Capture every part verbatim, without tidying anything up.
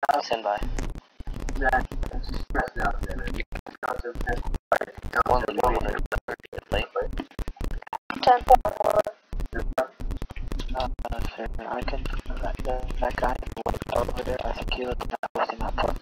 I'll stand by. Yeah, just press down there. One to go when late. ten four. Uh, sure, I can. That, that, that guy over there, I think he was not that part.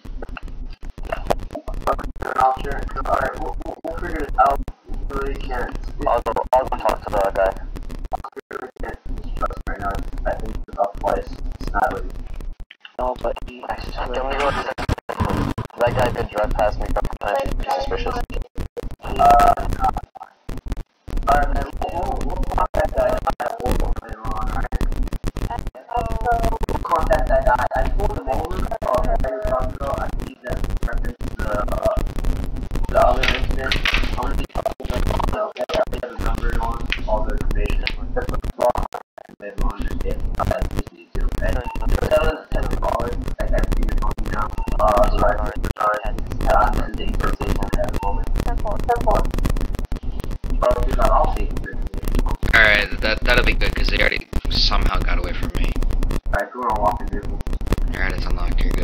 Alright, we'll, we'll, we'll figure it out. We really can't. I'll go, I'll go talk to the guy. We really can't trust right now. I think it's about twice. It's not really. No, but he. Can we go to the. That guy did drive past me a couple times. He's suspicious. Uh, alright, man. We'll, we'll contact that guy. We'll go later on, alright? We'll contact that guy. I pulled him over. Uh, the guy was talking about. I need that reference to the, uh, the other incident. I'm gonna be talking to him. So, I have the number and all, all the information. That's what's wrong. Later on, understand. I just need to. And that was ten dollars. I got to your phone now. Uh, so I can start on the conversation at the moment. Simple, simple. Well, dude, I'll take it. Alright, that, that'll be good, because they already somehow got away from me. Alright, go on, walk the vehicle. Alright, it's unlocked, you're good.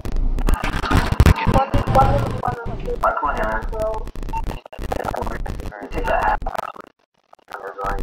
One, one, one, one, two. Alright, come on here, man. You take that hat off. We're going.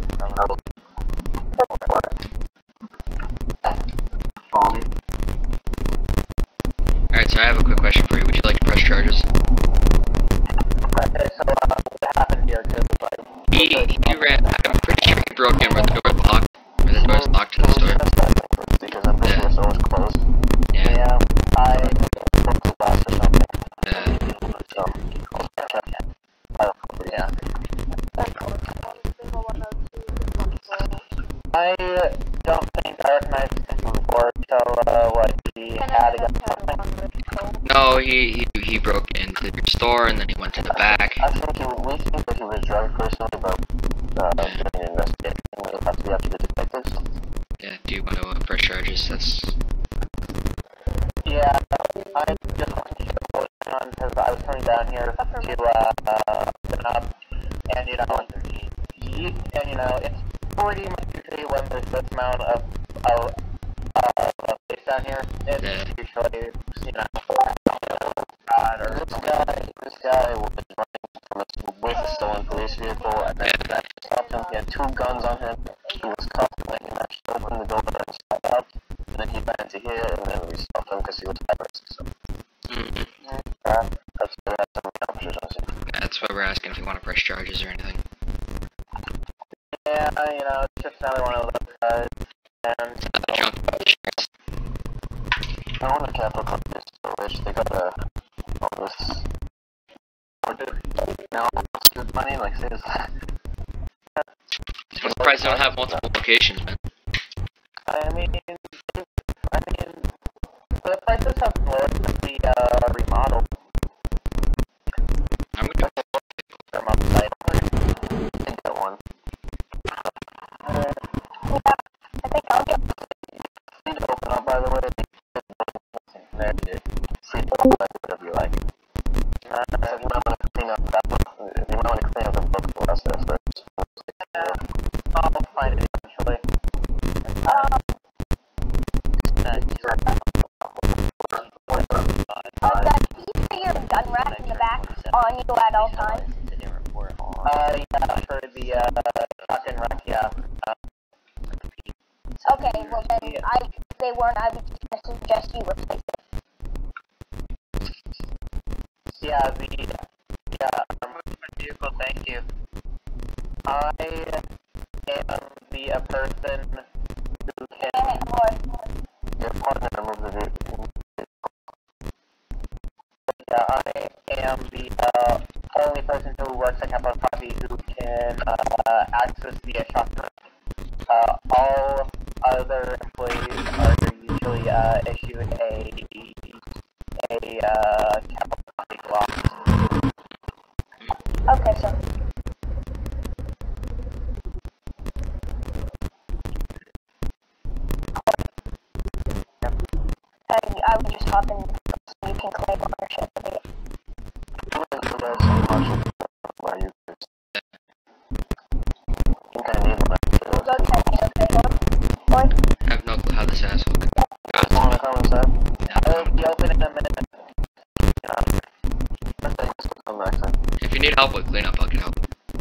Follow me. Alright, so I have a quick question for you. Would you like to press charges? Okay, so, uh, what happened here, too? Like, He, he ran, I'm pretty sure he broke in where the door is locked, where the door is locked to the store. Because I'm pretty sure the store was closed. Yeah. Yeah, I broke the glass or something. Yeah. So, I'll check it. I don't know, yeah. I don't think I recognized him before until, uh, what, he had a gun. No, he, he he broke into your store and then he went to the back. I think he, we think that he was drunk personally, but, uh, doing an investigation, we'll have to be after the detectives. Yeah, do you want to uh, press charges? That's... Yeah, I just wanted to share what was going on because I was coming down here to, uh, uh, open up, and, you know, you, and, you know, it's pretty much usually when there's this amount of, of, uh, of space down here, it's Yeah. usually, you know, God, or this guy, this guy was running from a, with a stolen police vehicle, and then Yeah. that stopped him. He had two guns on him. He was cuffed, and then he actually opened the door and stopped up, and then he ran into here, and then we stopped him because he was high risk. So, Mm-hmm. yeah, that's what we had some officers on scene. That's why we're asking if you want to press charges or anything. Yeah, you know, it's just another one of those guys, and Another chunk of insurance. no wonder Capital Company is so rich. They got a all this. Now, good money, like seriously. So the price don't have multiple locations, man. I mean, I mean, the prices have lowered since we uh, remodeled I'm gonna Fairmount site. I think that one. Uh, I think I'll get need to open up, by the way. There you go. Free to whatever you like. Uh, if you might want to clean up that one, if you might want to clean up the book for us there first. Yeah, I'll find it eventually. um, uh, that you put your gun rack in the back on you at all times. Uh, yeah, for the, uh, shotgun rack, yeah. Uh, Okay, well then, I, if they weren't, I would just suggest you replace it. yeah, the, yeah, um, vehicle, thank you. I am the uh, person who can, And or, your partner remove the vehicle. Yeah, I am the, uh, only person who works at Capital Coffee who can, uh, access the uh, shotgun. Uh, all other employees are usually, uh, issued a, a, uh, Capital Coffee gloss. okay, so. And I would just hop in so you can claim ownership of it. Where you you kind of need one. We'll go check it, okay, boy? I have no clue how this asshole could. Want to come inside? It'll be open in a minute. If you need help with cleanup, I can help.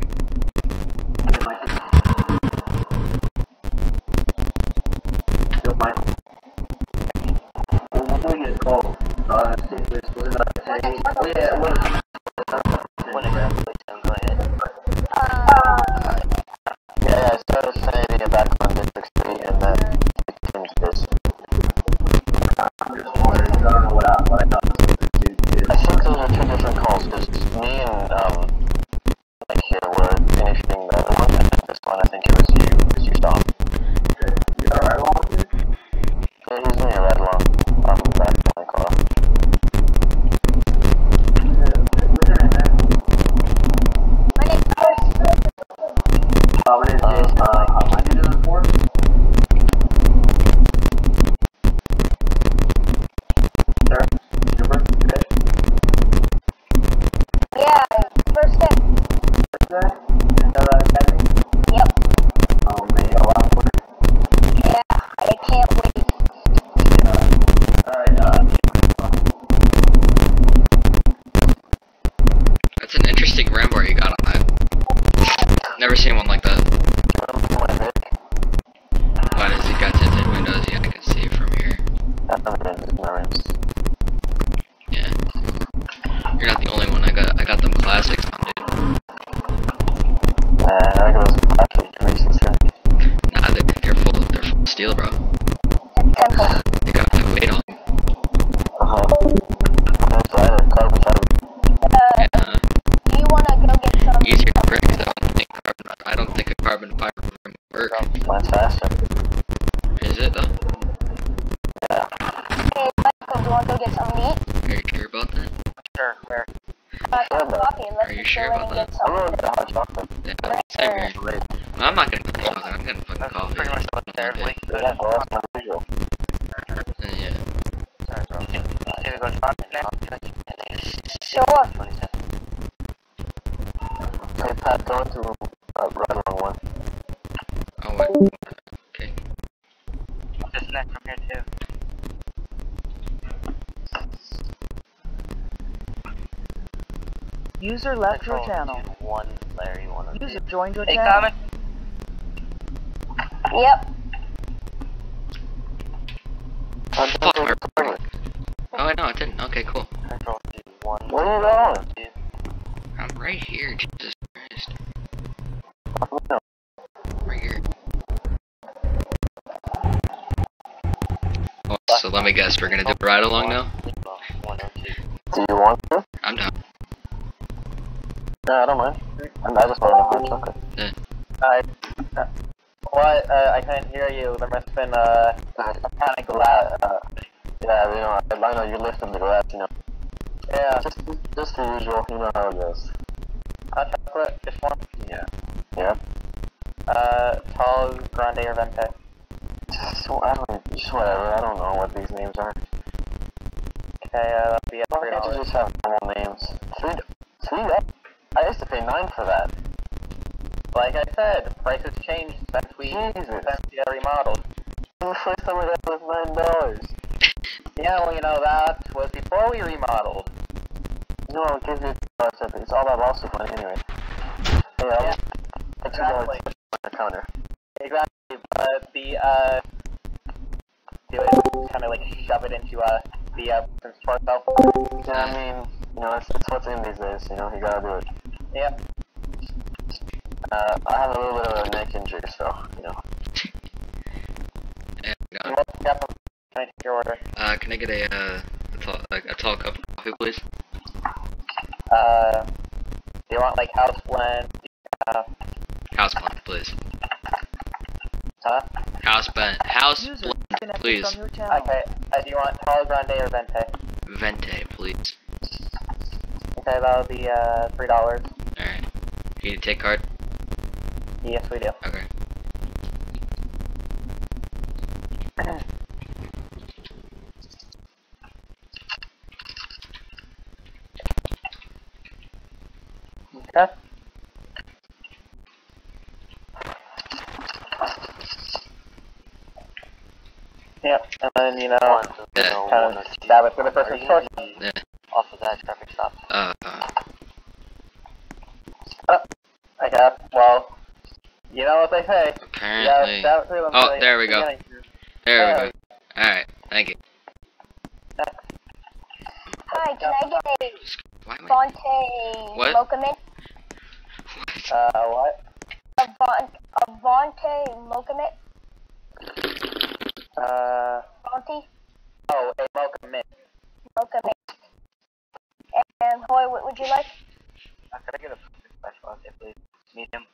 Still fine. Well, what do we get called? Uh, this was it not saying? Oh yeah, it was. When it go ahead. Uh, Yeah, I started saying back on District three and then it came to this. I'm just wondering, I don't know what I, what I thought this was to I think those are two different calls, because me and, um, like here were finishing the other one, and then this one I think it was you, because you saw him. Okay. You got a ride along with you? Yeah, he's in your ride along, um, back in my car. What's your name, man? my name's Chris. Uh, my name's Jason. Uh, how long you doing for? Sir? Your birthday? Yeah, first day. Birthday? Is that uh, Academy? Yep. Oh man, you got a lot of work. Yeah, I can't wait. Yeah. Alright, uh, That's an interesting ram bar you got on that. Never seen one like that. Why does it got tinted windows? Yeah, I can see it from here. Yeah. You're not the only one. I got I got them classics on, dude. Nah, they, they're full. They're full of steel, bro. September. They got my weight on. Uh, Yeah. do you wanna go get some? Easier to break. I don't think carbon. I don't think a carbon fiber rim would work. Mine's faster. Is it though? Hey, Michael, do you wanna go get some meat? Are you sure about that? Sure, where? Uh, some coffee. Are Let's you just sure go in about and that? get I'm some. going to the hot chocolate. Yeah, same here. No, I'm not getting fucking chocolate. I'm getting fucking coffee. Pretty much what they're Okay. Yeah, well, that's not usual. Uh, yeah. Sorry, bro. Should we go chocolate now? Sure. Hey, Pat, go into uh, right along one. Oh wait. Okay. Just next from here, too. User left your channel. One, Larry, one of User joined your Hey, channel. comment. Yep. Fuck, my recording. Oh, I know, it didn't. Okay, cool. Where are you going? I'm right here, Jesus Christ. Right here. Oh, so let me guess, we're gonna do a ride along now? Do you want to? I'm down. No, I don't mind. I just want to hot chocolate. Yeah. I, uh, what? Uh, I couldn't hear you. There must have been uh, some kind of glass. Uh, yeah, you know, I know you lifted the glass, you know. Yeah, just just the usual. You know how it goes. Hot chocolate, just one. Yeah. Yeah. Uh, tall, grande, or venti. Just, I don't. Just whatever. I don't know what these names are. Okay, uh, that'll be at three dollars. Just have normal names. Three. Three. I used to pay nine for that. Like I said, prices changed since we since we got remodeled. The first time I got was nine dollars. Yeah, well, you know that was before we remodeled. No, it gives you. It's all about lawsuit money anyway. Hey, I'll yeah, exactly. The counter. Exactly, but the uh, do it kind of like shove it into uh the uh store itself. Yeah, I mean, you know, it's, it's what's in these days. You know, you gotta do it. Yep. Uh, I have a little bit of a neck injury, so, you know. And, uh, Can I take your order? uh, can I get a, uh, a tall, a, a tall cup of coffee, please? Uh, do you want, like, house blend? Uh, House blend, please. huh? House blend, house User blend, disconnected please. from your channel. Okay, uh, do you want tall, grande, or venti? Vente, please. Okay, that'll be, uh, three dollars. Alright. You need to take card? Yes, we do. Okay. Okay. Yep, and then, you know, Yeah. Kind of stab it for the person's torch. Yeah. Off of that traffic stop. Uh, uh, Oh, I got, well, you know what they say. apparently. Yeah, stab it through them. Oh, so there we go. beginning. There we There go. Alright, thank you. Hi, can I get a Why am I... Vontae What? Mocha Mint? What? Uh, what? A Von a Vontae Mocha Mint? Uh, Vontae oh, a mocha mint. Mocha Mint. And Hoy, what would you like? Uh, could I get a special latte, please? Medium.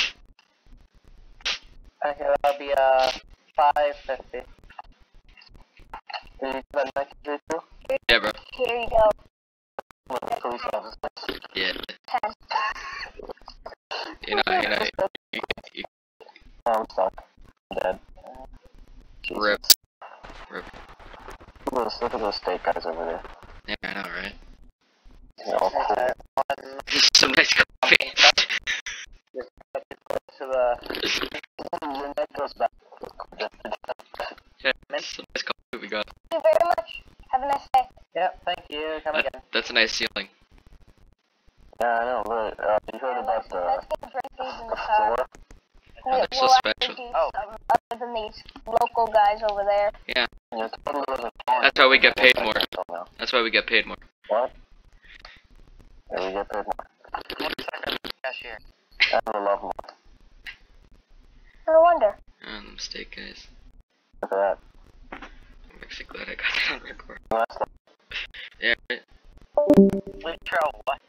Okay, that'll be, uh, five fifty. Can you put that next to too? Yeah, bro. Here you go. Police officers. Yeah. Ten. You know, you know, you, you, Oh, I'm stuck. I'm dead. rip. Rip. Look at those, look at those steak guys over there. Yeah, I know, right? They're all cool. Some nice coffee. To the... Your neck goes back. Yeah, some nice coffee we got. Thank you very much. Have a nice day. Yep, thank you. Come That, again. that's a nice ceiling. Yeah, I know, but, uh, you heard about the... Let's get drink these in the the car. floor? Oh, they're so we'll special. actually do Oh. some other than these local guys over there. Yeah, Yeah, it totally wasn't fun. that's why we get paid more. Now. That's why we get paid more. What? Yeah, we get paid more. One second, cashier. And we love more. No wonder. Oh, the mistake, guys. Look at that. I'm actually glad I got that on record. Last time. Yeah, right. Wait, Charles, what?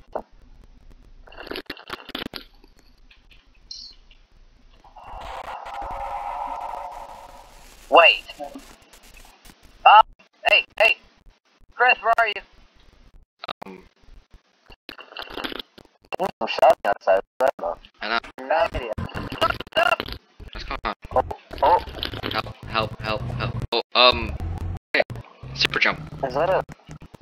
Wait. Um, hey, hey. Chris, where are you? Um, There's some shouting outside. What's that about? I know. Bad idea. What's going on? Oh, oh, Help, help, help, help. Oh, um, hey, super jump. is that it?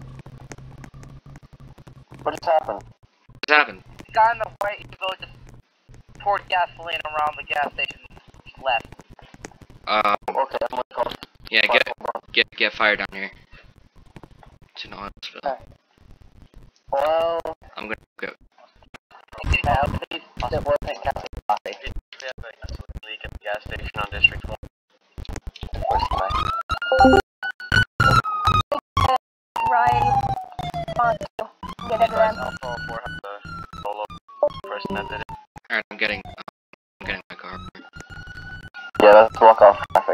What just happened? What's happened? The guy on the white Evo just poured gasoline around the gas station left. Um, Okay, I'm gonna call. yeah, get, get, get fire down here. To an oil spill. Okay. Well, I'm gonna go. at least it wasn't caffeine coffee. We have a gasoline leak at the gas station on District one. Ryan, on to get it around. Alpha four have the solo person that did it. Alright, I'm getting, um, I'm getting my car. Yeah, let's walk off traffic.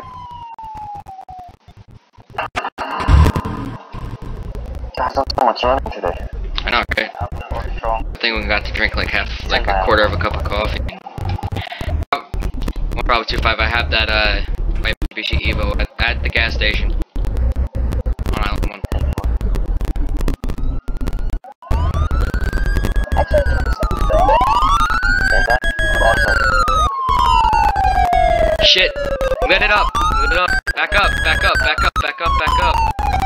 God, there's so much running today. I know, right? I think we got to drink like half, like a quarter of a cup of coffee. Oh, one problem two five. I have that uh, my Mitsubishi Evo at, at the gas station on Island One. Actually, And that's awesome. Shit! Lit it up! Lit it up! Back up! Back up! Back up! Back up! Back up!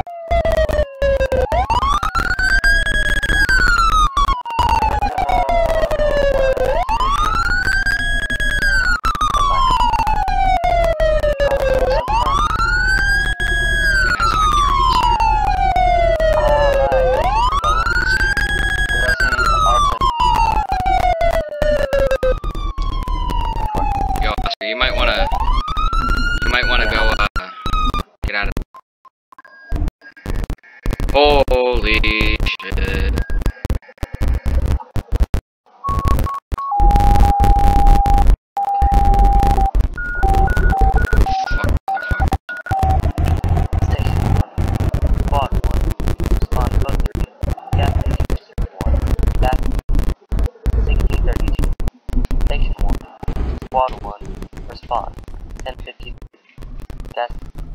Yo, Oscar, you might wanna, you might wanna go, uh, get out of there. Holy shit. Fuck, fuck. Station one. Squad one. Response code three. Gas station District one. That's sixteen thirty-two. Station one. Squad one. Response. ten fifty. Gas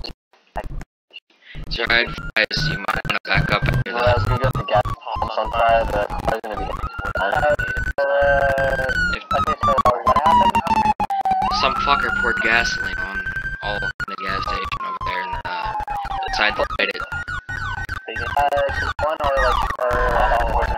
So I advise you might wanna back up after Well, that. as we get the gas pumps on fire, the car's gonna be hitting. Uh, If okay, so what happened? some fucker poured gasoline on all in the gas station over there and uh, decided to light it. Uh, just one or like, or all or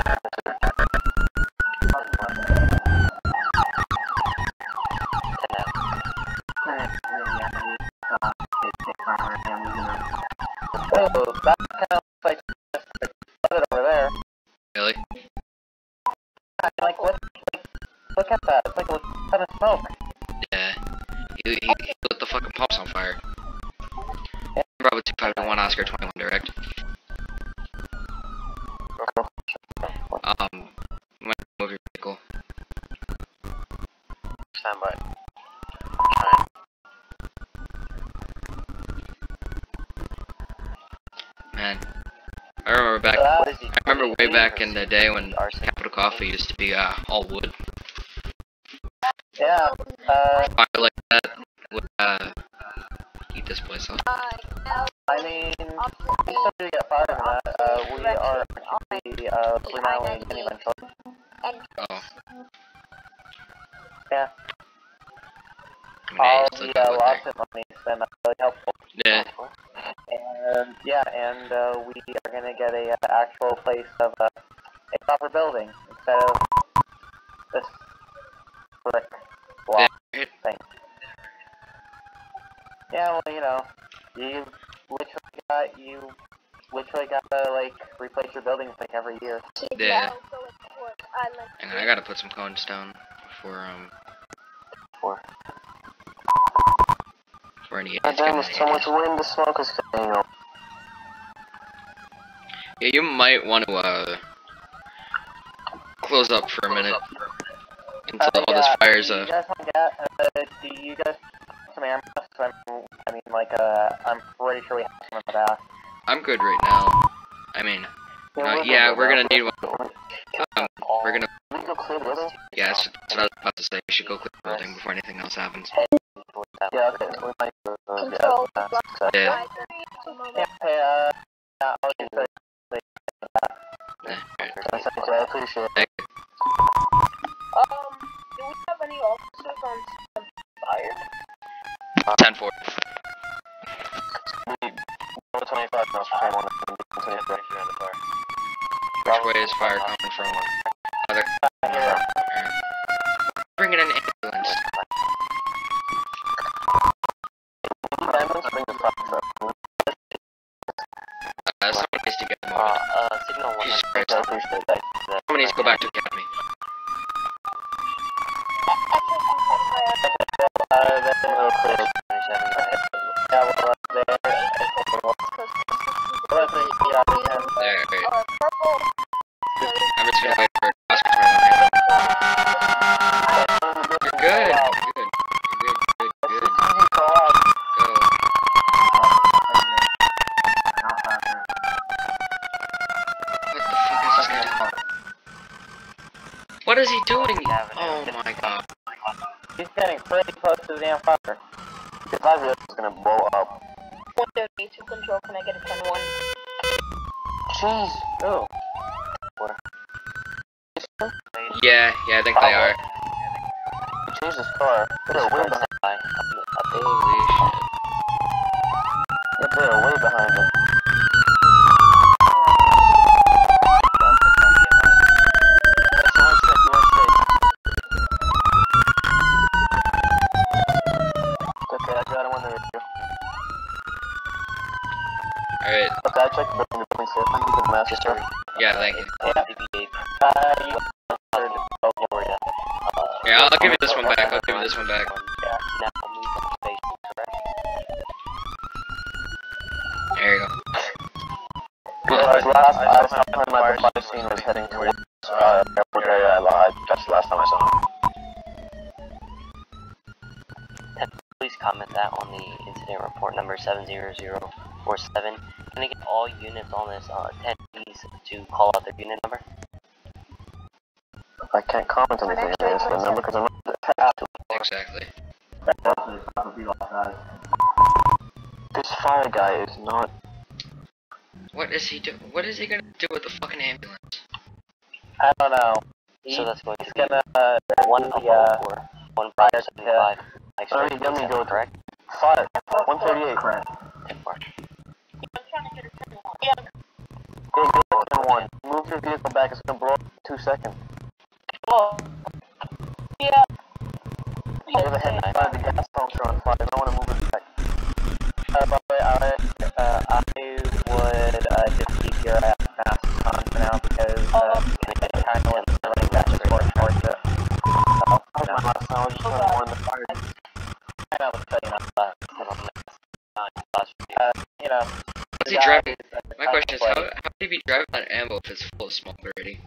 Oh, kind of looks like just like, flooded over there. Really? I mean, like, what? Like, look at that. It's like a ton of smoke. Yeah. He, he, he lit the fucking pumps on fire. Yeah. Bravo two five one Oscar twenty-one direct. Um, might move your vehicle. Stand by. Man, I remember back. Uh, I remember way back in the day when Capital Coffee used to be uh, all wood. Yeah. Uh, Fire like that would uh, heat this place up. I mean, we still do get fired from that. Uh, we are actually uh, remodeling again eventually. Oh. Yeah. I mean, All hey, the still uh, got wood lawsuit money has been uh, really helpful. there. Yeah. And yeah, and uh, we are gonna get a uh, actual place of uh, a proper building instead of this brick block Yeah. thing. Yeah, well, you know, you literally got you literally gotta like replace your buildings like every year. Yeah. And I gotta put some cones down for um For. for any. God damn, there's so much wind, the smoke is coming up. Yeah, you might want to uh close up for a minute until Uh, all yeah, this fire's do uh. you guys want to get? Uh, do you guys want some air masks? I mean, I mean, like uh, I'm pretty sure we have some in the back. I'm good right now. I mean, uh, yeah, we're gonna need one. Um, we're gonna. We go clear the building? Yeah, that's, that's what I was about to say. We should go clear the building before anything else happens. Yeah, okay, so we might uh, get Control out of block. that. Yeah. Yeah, hey, uh, yeah, I'll just say. Yeah, right. Thanks, I appreciate it. Thank you. Um, do we have any officers on fire? ten four. twenty-five miles per hour. Continue to the fire. Which way is fire coming from? Other. Uh, bring in an ambulance. Ambulance, bring the fire truck. Uh, someone needs to get them Uh, over. uh, signal one. Jesus Christ. I appreciate that. Someone needs to go back to academy. Uh, that's a little clear. Yeah, well, uh, there. Well, I think, yeah, we can. There, right. Or purple. I'm just gonna wait for Oscar to run. You're good. You're good. You're good. Good. Good. Go. What the fuck is this guy doing? What is he doing? Oh my god. He's getting pretty close to the damn fire. If I realize it's gonna blow up. one thirty-two control, can I get a ten one? Jeez. Oh. Yeah, yeah, I think they are. Change this car. They're way behind. Holy shit. Yeah, they're way behind us. Okay, I got him on the radio. Alright, Okay, I checked the building, the building's safe. I'm using the master story. yeah, thank you. Yeah. Uh, you heard Oh, yeah, we're yeah. Yeah, I'll, I'll give you this one back. I'll give you this one back. Yeah. Now, move on the station, correct? There you go. Yeah, last I saw him at the fire scene was heading towards uh, airport area. I lied. That's the last time I saw him. Please comment that on the incident report number seven zero zero four seven. Can I get all units on this uh, ten please to call out their unit number? I can't comment on anything on this number because I'm not attached to it. Exactly. This fire guy is not. What is he do? What is he gonna do with the fucking ambulance? I don't know. So that's going to He's be gonna, uh, one the, couple uh, four one five seven five. Sorry, let me go. Correct. Fire. one thirty-eight. ten four. Yeah, go to one. Move your vehicle back. It's gonna blow up in two seconds. Oh. Yeah. Give a head fire. The gas pumps are on fire. I don't want to move it back. Uh, by the way, I, uh, I would, uh, My question is, how, how do you be driving on ammo if it's full of smoke already?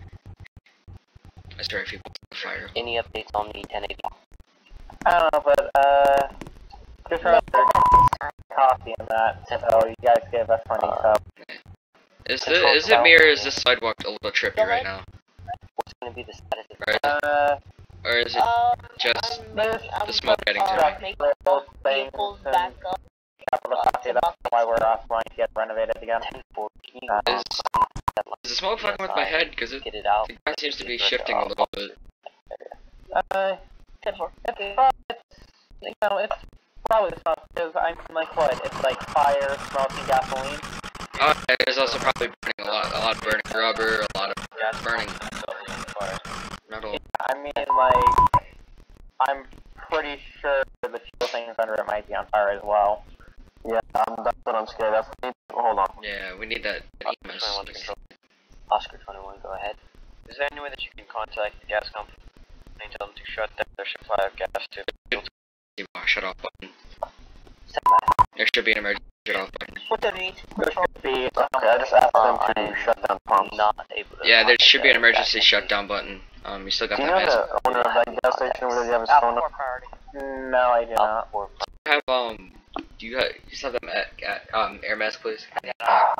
I started people on fire. Any updates on the ten eighty? I don't know, but, uh, just remember coffee and that, so you guys gave us money, so. Is, the, is it me or is this sidewalk a little trippy right now? What's going to be the status of Or is it, Uh, or is it Um, just I'm making, I'm the smoke getting to uh, me? make little things vehicles and back up. capital coffee, that's why we're offline to get renovated again. ten four? Can you Uh, Is, is the smoke fucking with my head? Because it get it out? the guy seems to be shifting a little bit. Uh, ten four. it's probably, it's, you know, it's probably the smoke, because I'm like, what, it's like fire, smoke, and gasoline. Oh, yeah, there's also probably burning a lot, a lot of burning rubber, a lot of burning metal. I mean, like, I'm pretty sure the fuel things under it might be on fire as well. Yeah, um, that's what I'm scared of. Hold on. Yeah, we need that E M S. Oscar twenty-one, go ahead. Is there any way that you can contact the gas company and tell them to shut down their supply of gas to Shut off button. Stand by. There should be an emergency shut off button. What do you need? There should be, Okay, I just asked them Uh, to I'm shut down pumps. not able to Yeah, there contact should be an the emergency gas shutdown button. Um, you still got Do you that know mask. the owner of that gas station over there? Do you have his phone number? no, I do company. not. Or Have um, do you have, you just have them at, at um air mask, please? Yeah.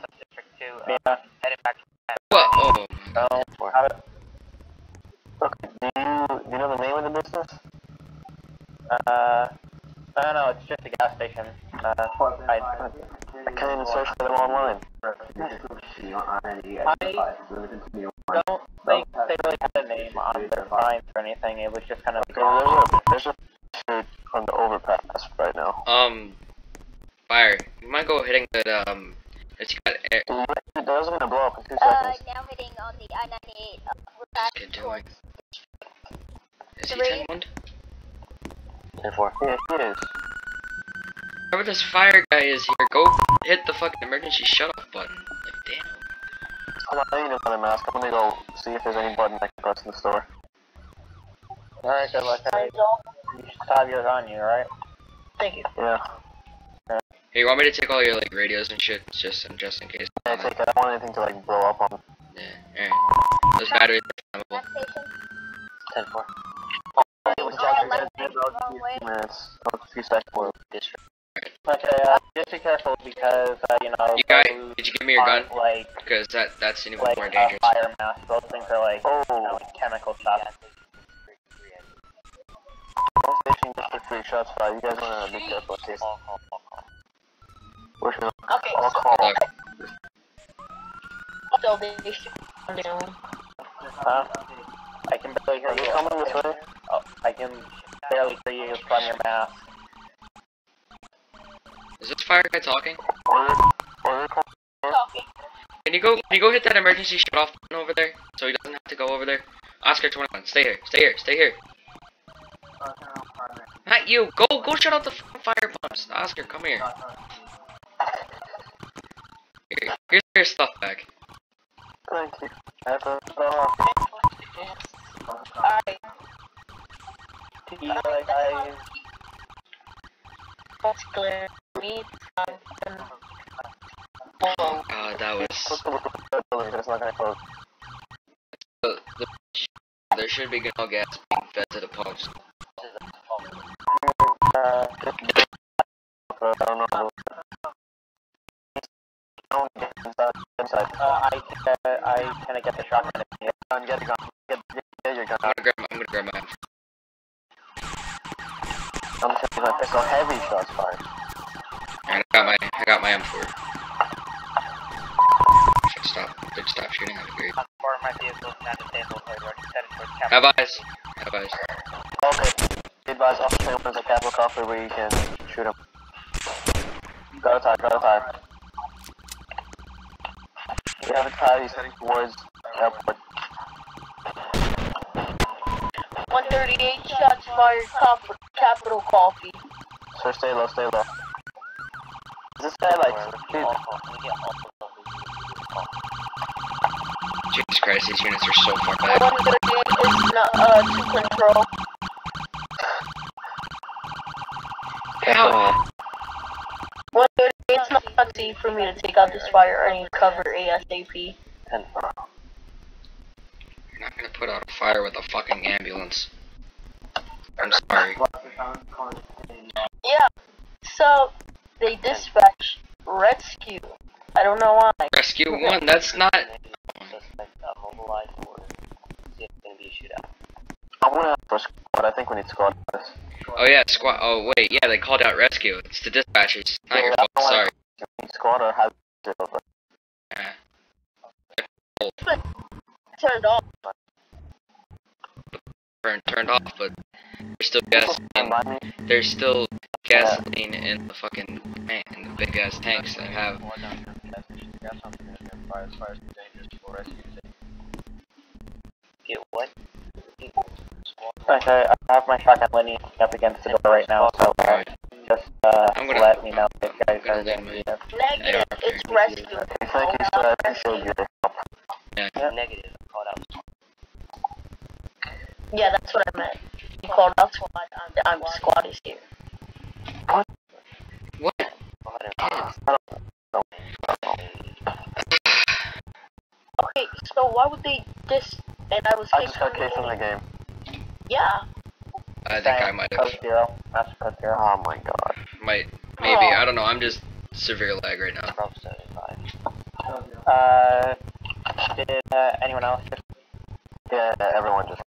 What? Oh, No, or have it. Okay, do you, do you know the name of the business? Uh, I don't know, it's just a gas station. Uh, I, I can't even search for them online. I don't think they really had a name on their signs or anything, it was just kind of Okay, well, there's a, there's a street on the overpass right now. um, fire. You mind go hitting that um, it's got air. Those are gonna blow up in two Uh, seconds. now hitting on the I ninety-eight. Uh, we're back Kid doing? towards Is he Three. ten one? ten four. Yeah, he is. Whoever this fire guy is here, go hit the fucking emergency shut off button. Like, damn. Hold on, I need another mask. I'm gonna go see if there's any button I can press in the store. Alright, good luck. Hey, you should have yours on you, right? Thank you. Yeah. Hey, you want me to take all your like radios and shit, just in, just in case? Yeah, take it. I don't want anything to like blow up on. Yeah, alright. Those batteries are flammable. gas station. ten four. Alright, left side, wrong way. Minutes. Oh, a few seconds. District. Okay, uh, just be careful because, uh, you know, You got? those Did you give me your gun? aren't, like, Because that that's even like, more uh, dangerous. fire masks. Those things are like, Oh, you know, like chemical stuff. gas station district three shots fired. You guys wanna be careful in case. Call, call, call, call. We're gonna Okay, all call. Look, so they should come down. Huh? I can barely hear Are you you. coming this way? Oh, I can barely hear you from your mask. is this fire guy talking? Order, order call. Talking. Can you go? Can you go hit that emergency shut off button over there, so he doesn't have to go over there? Oscar twenty-one, stay here, stay here, stay here. Not you. Go, go shut off the fucking fire pumps. Oscar, come here. Here, here's your stuff back. Thank you. I have to shut off. Alright, Yeah, like, I, that's clear. Me, um, Whoa. Uh, that was. Put the building, it's not gonna close. The, the, there should be no gas being fed to the pumps. uh, I don't know. Don't get inside. inside. uh, I, uh, I can get the shotgun if you Gun, get a gun. Get, get, get your gun I'm out. gonna grab. My, I'm gonna grab mine. I'm gonna take my pistol. Heavy shots fired. Alright, I got my. I got my M four. Should stop. Did stop shooting. That'd be great. Four of my vehicles not disabled, so we're headed towards Cap. Have eyes. Have eyes. Okay. Advise officer twenty-one is a capital coffee where you can shoot him. Got a tire, got a tire. We have a tire, he's heading towards airport. one thirty-eight shots fired, cap- capital coffee. Sir, stay low, stay low. Is this guy like, dude, Call, call. Can you get all of those? Jesus Christ, these units are so far back. one thirty-eight is not, uh, to control. How? one thirty-eight is not to safe for me to take out this fire? I need cover ASAP. ten four. You're not gonna put out a fire with a fucking ambulance. I'm sorry. Yeah, so they dispatched rescue. I don't know why. Rescue one, that's not... Suspect uh, mobilized or see if it's gonna be a shootout. I want to ask for squad. I think we need squad for this. Oh yeah, squad. Oh wait, yeah, they called out rescue. It's the dispatchers. Not your Yeah, fault, I don't sorry. wanna- Squad or have it over. Yeah. Turned off. Turned, turned off, but there's still gasoline. Remind me. There's still gasoline in the fucking tank, in the big ass tanks that have. Get what? Okay, I have my shotgun leaning up against the door right now, so uh, just uh, I'm gonna- let me know if you guys I'm are gonna going to leave be there. Negative, it's rescue. Okay, thank you, sir. I appreciate your help. Yeah. Yep. Negative. Called out. Yeah, that's what I meant. You called out squad. I'm, I'm squad is here. What? Go ahead and Okay, so why would they dis? And I was I kicked just got from the kicked from the game. game. Yeah. I think I might Code have. zero. Master code zero. Oh my god. Might. Maybe. I don't know. I'm just severe lag right now. Bravo seventy-five. Uh, did uh, anyone else just? Yeah, everyone just.